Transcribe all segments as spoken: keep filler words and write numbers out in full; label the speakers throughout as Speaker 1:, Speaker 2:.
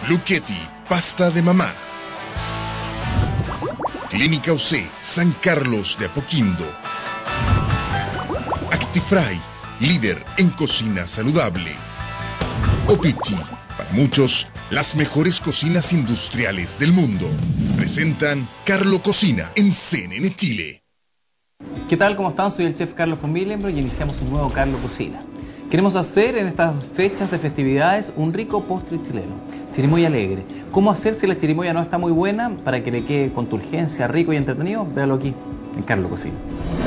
Speaker 1: Lucchetti, pasta de mamá. Clínica U C, San Carlos de Apoquindo. Actifry, líder en cocina saludable. Opichi, para muchos, las mejores cocinas industriales del mundo. Presentan Carlo Cocina en C N N Chile.
Speaker 2: ¿Qué tal? ¿Cómo están? Soy el chef Carlos von Willenbrock y iniciamos un nuevo Carlo Cocina. Queremos hacer en estas fechas de festividades un rico postre chileno, chirimoya alegre. ¿Cómo hacer si la chirimoya no está muy buena para que le quede con turgencia, rico y entretenido? Véalo aquí en Carlo Cocina.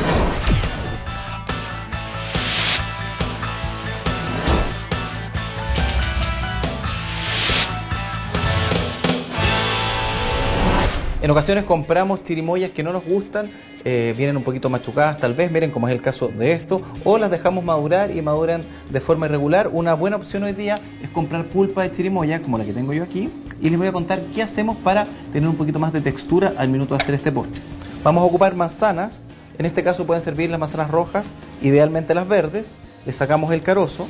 Speaker 2: En ocasiones compramos chirimoyas que no nos gustan, eh, vienen un poquito machucadas tal vez, miren como es el caso de esto, o las dejamos madurar y maduran de forma irregular. Una buena opción hoy día es comprar pulpa de chirimoya, como la que tengo yo aquí, y les voy a contar qué hacemos para tener un poquito más de textura al minuto de hacer este postre. Vamos a ocupar manzanas, en este caso pueden servir las manzanas rojas, idealmente las verdes, le sacamos el carozo,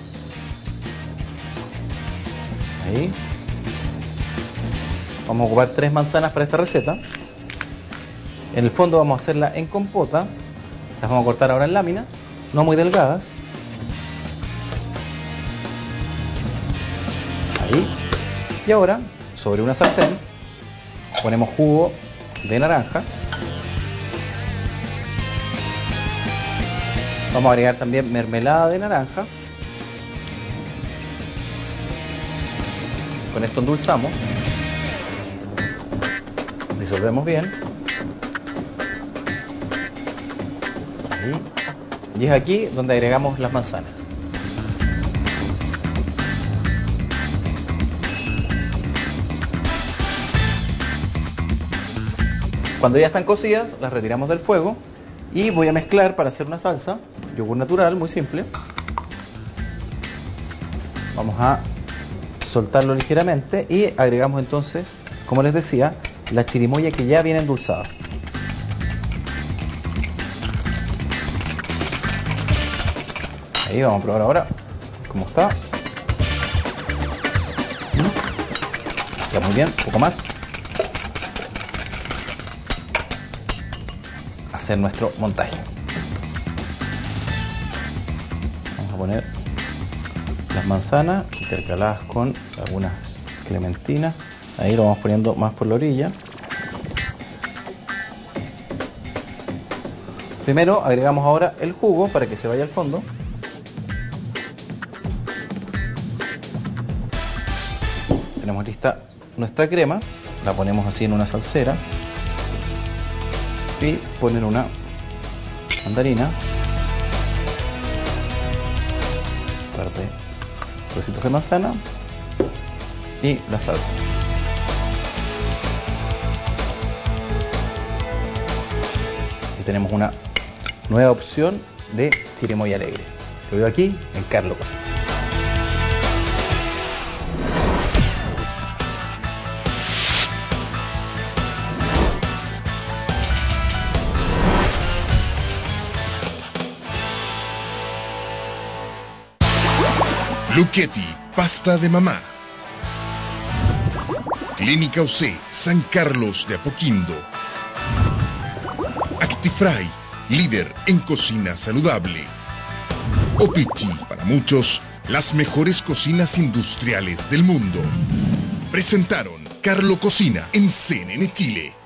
Speaker 2: ahí. Vamos a ocupar tres manzanas para esta receta. En el fondo vamos a hacerla en compota. Las vamos a cortar ahora en láminas, no muy delgadas. Ahí. Y ahora, sobre una sartén, ponemos jugo de naranja. Vamos a agregar también mermelada de naranja. Con esto endulzamos. Disolvemos bien. Ahí. Y es aquí donde agregamos las manzanas. Cuando ya están cocidas, las retiramos del fuego y voy a mezclar para hacer una salsa, yogur natural, muy simple. Vamos a soltarlo ligeramente y agregamos entonces, como les decía, la chirimoya que ya viene endulzada. Ahí vamos a probar ahora cómo está. Está muy bien, un poco más. Hacer nuestro montaje. Vamos a poner las manzanas intercaladas con algunas clementinas. Ahí lo vamos poniendo más por la orilla. Primero agregamos ahora el jugo para que se vaya al fondo. Tenemos lista nuestra crema. La ponemos así en una salsera. Y ponen una mandarina. Un par de trocitos de manzana. Y la salsa. Tenemos una nueva opción de chirimoya alegre. Lo veo aquí en Carlo Cocina.
Speaker 1: Lucchetti, pasta de mamá. Clínica U C, San Carlos de Apoquindo. Actifry, líder en cocina saludable. Opichi, para muchos, las mejores cocinas industriales del mundo. Presentaron Carlo Cocina en C N N Chile.